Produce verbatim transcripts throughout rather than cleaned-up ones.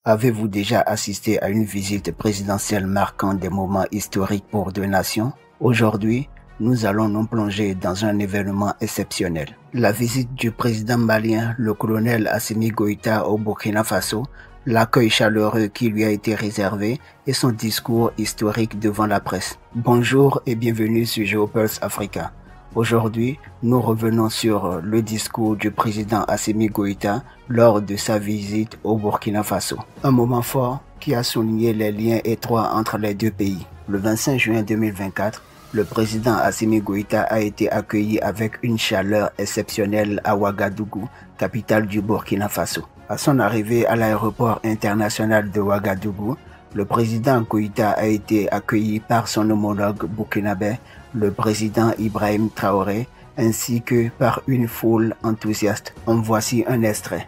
Avez-vous déjà assisté à une visite présidentielle marquant des moments historiques pour deux nations? Aujourd'hui, nous allons nous plonger dans un événement exceptionnel. La visite du président malien, le colonel Assimi Goïta au Burkina Faso, l'accueil chaleureux qui lui a été réservé et son discours historique devant la presse. Bonjour et bienvenue sur Géopulse Africa. Aujourd'hui, nous revenons sur le discours du président Assimi Goïta lors de sa visite au Burkina Faso. Un moment fort qui a souligné les liens étroits entre les deux pays. Le vingt-cinq juin deux mille vingt-quatre, le président Assimi Goïta a été accueilli avec une chaleur exceptionnelle à Ouagadougou, capitale du Burkina Faso. À son arrivée à l'aéroport international de Ouagadougou, le président Goïta a été accueilli par son homologue burkinabé, le président Ibrahim Traoré, ainsi que par une foule enthousiaste. En voici un extrait.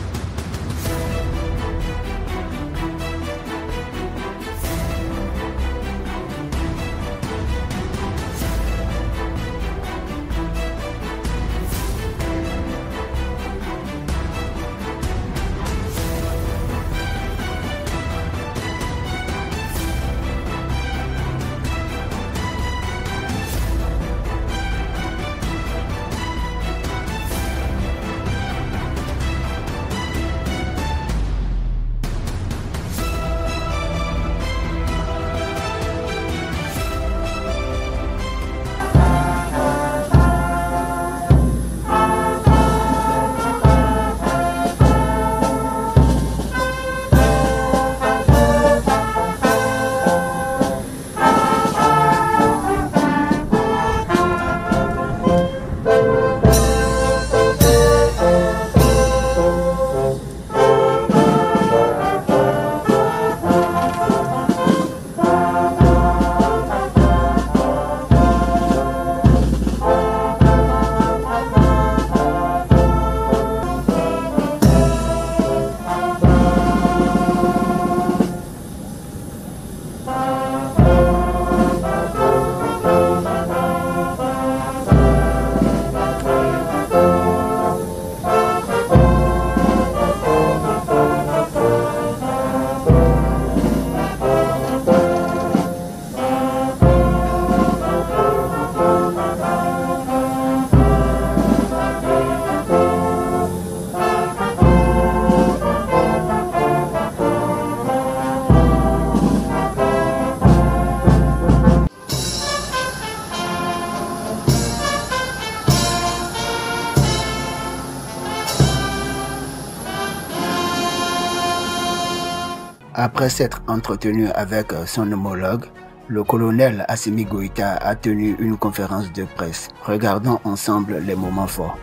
Après s'être entretenu avec son homologue, le colonel Assimi Goïta a tenu une conférence de presse. Regardons ensemble les moments forts.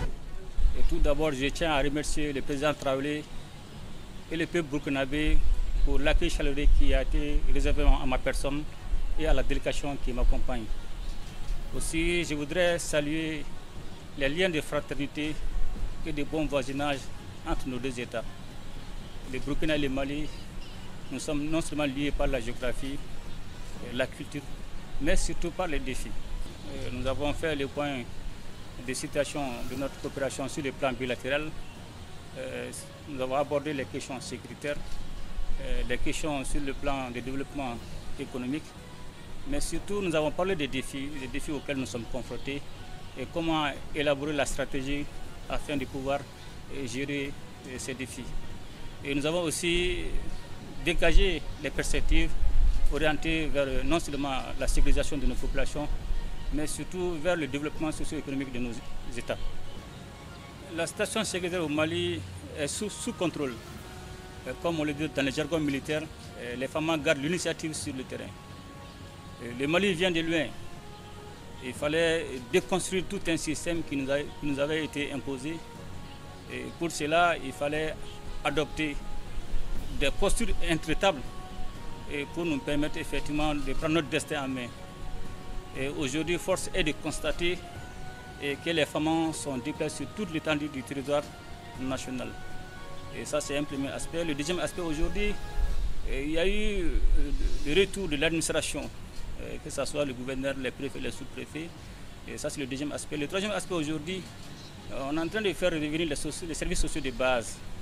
Et tout d'abord, je tiens à remercier le président Traoré et le peuple burkinabé pour l'accueil chaleureux qui a été réservé à ma personne et à la délégation qui m'accompagne. Aussi, je voudrais saluer les liens de fraternité et de bon voisinage entre nos deux États. Le Burkina et le Mali, nous sommes non seulement liés par la géographie, la culture, mais surtout par les défis. Nous avons fait le point des situations de notre coopération sur le plan bilatéral. Nous avons abordé les questions sécuritaires, les questions sur le plan de développement économique, mais surtout nous avons parlé des défis, des défis auxquels nous sommes confrontés et comment élaborer la stratégie afin de pouvoir gérer ces défis. Et nous avons aussi dégagé les perspectives orientées vers non seulement la sécurisation de nos populations, mais surtout vers le développement socio-économique de nos États. La situation sécuritaire au Mali est sous, sous contrôle. Comme on le dit dans les jargons militaires, les femmes gardent l'initiative sur le terrain. Le Mali vient de loin. Il fallait déconstruire tout un système qui nous, a, qui nous avait été imposé. Et pour cela, il fallait adopter des postures intraitables et pour nous permettre effectivement de prendre notre destin en main. Et aujourd'hui, force est de constater que les femmes sont déplacées sur toute l'étendue du territoire national. Et ça, c'est un premier aspect. Le deuxième aspect aujourd'hui, il y a eu le retour de l'administration, que ce soit le gouverneur, les préfets, les sous-préfets. Et ça, c'est le deuxième aspect. Le troisième aspect aujourd'hui, on est en train de faire revenir les, les services sociaux de base.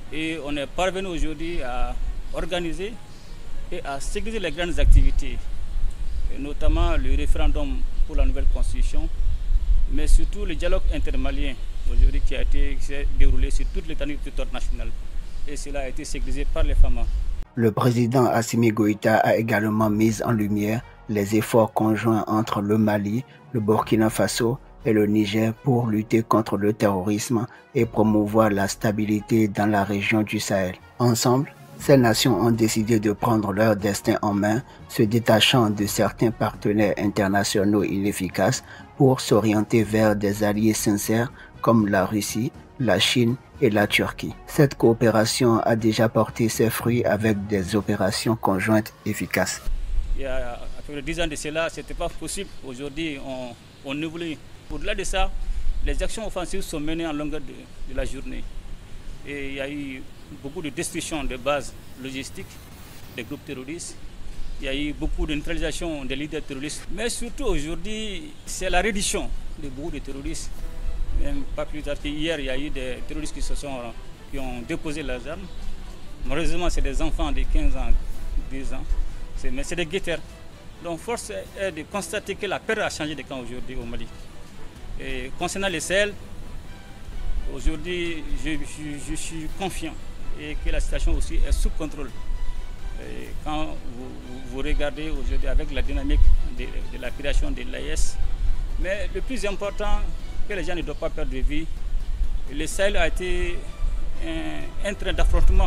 Et on est parvenu aujourd'hui à organiser et à sécuriser les grandes activités, et notamment le référendum pour la nouvelle constitution, mais surtout le dialogue intermalien aujourd'hui qui a été qui s'est déroulé sur toute l'étendue du territoire national. Et cela a été sécurisé par les femmes. Le président Assimi Goïta a également mis en lumière les efforts conjoints entre le Mali, le Burkina Faso et le Niger pour lutter contre le terrorisme et promouvoir la stabilité dans la région du Sahel. Ensemble, ces nations ont décidé de prendre leur destin en main, se détachant de certains partenaires internationaux inefficaces pour s'orienter vers des alliés sincères comme la Russie, la Chine et la Turquie. Cette coopération a déjà porté ses fruits avec des opérations conjointes efficaces. Il y a à peu près dix ans de cela, ce n'était pas possible. Aujourd'hui, on, on évolue. Au-delà de ça, les actions offensives sont menées en longueur de, de la journée. Et il y a eu beaucoup de destruction de bases logistiques des groupes terroristes. Il y a eu beaucoup de neutralisation des leaders terroristes. Mais surtout aujourd'hui, c'est la reddition de beaucoup de terroristes. Même pas plus tard qu'hier, il y a eu des terroristes qui, se sont, qui ont déposé leurs armes. Malheureusement, c'est des enfants de quinze ans, dix ans. Mais c'est des guetteurs. Donc force est de constater que la peur a changé de camp aujourd'hui au Mali. Et concernant les Sahel, aujourd'hui, je, je, je suis confiant et que la situation aussi est sous contrôle. Et quand vous, vous, vous regardez aujourd'hui avec la dynamique de, de la création de l'A E S, mais le plus important, que les gens ne doivent pas perdre de vue, le Sahel a été un, un train d'affrontement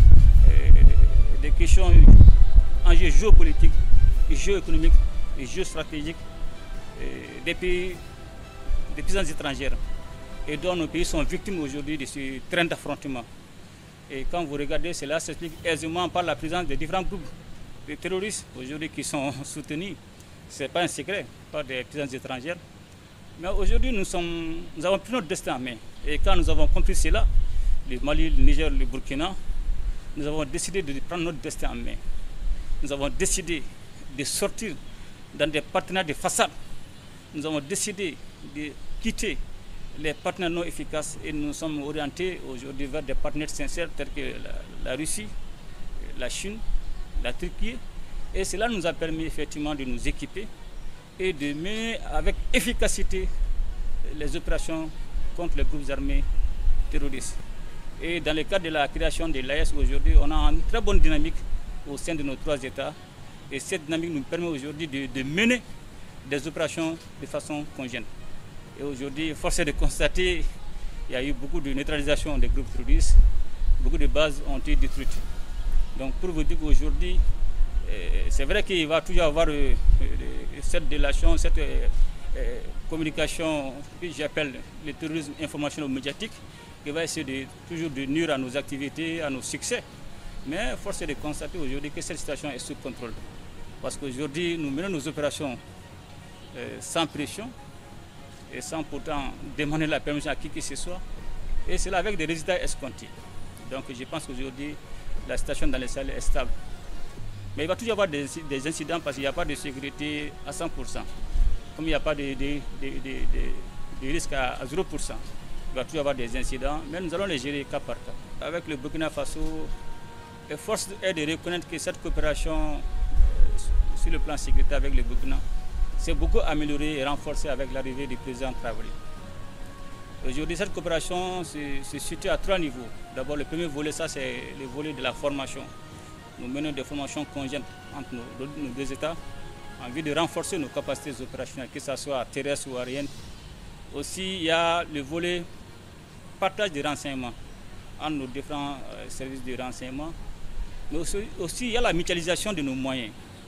des questions, enjeux géopolitiques, géoéconomiques et géostratégiques des pays, des puissances étrangères, et dont nos pays sont victimes aujourd'hui de ce train d'affrontement. Et quand vous regardez, cela s'explique aisément par la présence de différents groupes de terroristes aujourd'hui qui sont soutenus. Ce n'est pas un secret par des puissances étrangères. Mais aujourd'hui, nous, sommes, nous avons pris notre destin en main. Et quand nous avons compris cela, le Mali, le Niger, le Burkina, nous avons décidé de prendre notre destin en main. Nous avons décidé de sortir dans des partenaires de façade. Nous avons décidé de quitter les partenaires non efficaces et nous sommes orientés aujourd'hui vers des partenaires sincères tels que la, la Russie, la Chine, la Turquie. Et cela nous a permis effectivement de nous équiper et de mener avec efficacité les opérations contre les groupes armés terroristes. Et dans le cadre de la création de l'A E S aujourd'hui, on a une très bonne dynamique au sein de nos trois États. Et cette dynamique nous permet aujourd'hui de, de mener des opérations de façon conjointe. Et aujourd'hui, force est de constater qu'il y a eu beaucoup de neutralisation des groupes terroristes, beaucoup de bases ont été détruites. Donc pour vous dire qu'aujourd'hui, c'est vrai qu'il va toujours y avoir euh, cette délation, cette euh, euh, communication que j'appelle le terrorisme informationnel médiatique, qui va essayer de, toujours de nuire à nos activités, à nos succès. Mais force est de constater aujourd'hui que cette situation est sous contrôle. Parce qu'aujourd'hui, nous menons nos opérations euh, sans pression et sans pourtant demander la permission à qui que ce soit. Et c'est là avec des résultats escomptés. Donc je pense qu'aujourd'hui, la situation dans les Sahel est stable. Mais il va toujours y avoir des, des incidents parce qu'il n'y a pas de sécurité à cent pour cent. Comme il n'y a pas de, de, de, de, de risque à, à zéro pour cent, il va toujours y avoir des incidents, mais nous allons les gérer cas par cas. Avec le Burkina Faso, la force est de reconnaître que cette coopération euh, sur le plan sécuritaire avec le Burkina s'est beaucoup améliorée et renforcée avec l'arrivée du président Traoré. Aujourd'hui, cette coopération se, se situe à trois niveaux. D'abord, le premier volet, ça c'est le volet de la formation. Nous menons des formations conjointes entre nos, nos deux États en vue de renforcer nos capacités opérationnelles, que ce soit terrestres ou aériennes. Aussi, il y a le volet partage de renseignements entre nos différents euh, services de renseignement. Mais aussi, aussi, il y a la mutualisation de nos moyens.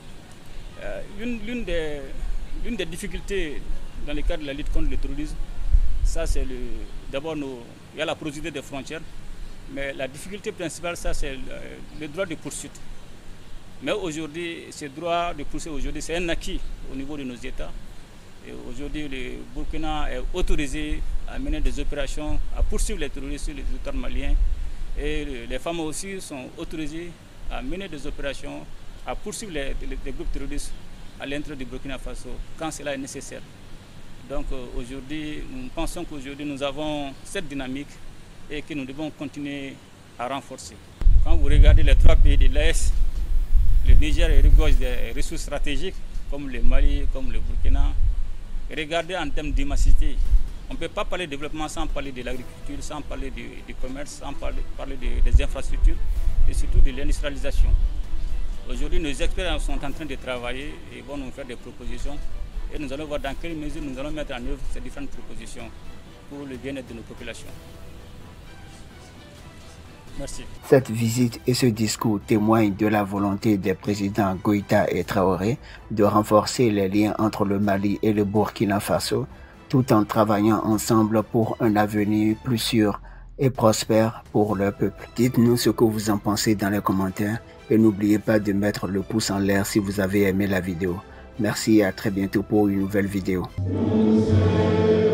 Euh, L'une des, des difficultés dans le cadre de la lutte contre le terrorisme, ça c'est d'abord il y a la porosité des frontières, mais la difficulté principale, ça c'est le, le droit de poursuite. Mais aujourd'hui, ce droit de poursuite, aujourd'hui, c'est un acquis au niveau de nos États. Et aujourd'hui, le Burkina est autorisé à mener des opérations, à poursuivre les terroristes sur le territoire malien. Et les femmes aussi sont autorisées à mener des opérations, à poursuivre les, les, les groupes terroristes à l'intérieur du Burkina Faso, quand cela est nécessaire. Donc aujourd'hui, nous pensons qu'aujourd'hui nous avons cette dynamique et que nous devons continuer à renforcer. Quand vous regardez les trois pays de l'A E S, le Niger regorge des ressources stratégiques comme le Mali, comme le Burkina. Regardez en termes d'immensité. On ne peut pas parler de développement sans parler de l'agriculture, sans parler du, du commerce, sans parler, parler de, des infrastructures et surtout de l'industrialisation. Aujourd'hui, nos experts sont en train de travailler et vont nous faire des propositions. Et nous allons voir dans quelle mesure nous allons mettre en œuvre ces différentes propositions pour le bien-être de nos populations. Merci. Cette visite et ce discours témoignent de la volonté des présidents Goïta et Traoré de renforcer les liens entre le Mali et le Burkina Faso, tout en travaillant ensemble pour un avenir plus sûr et prospère pour leur peuple. Dites-nous ce que vous en pensez dans les commentaires et n'oubliez pas de mettre le pouce en l'air si vous avez aimé la vidéo. Merci et à très bientôt pour une nouvelle vidéo.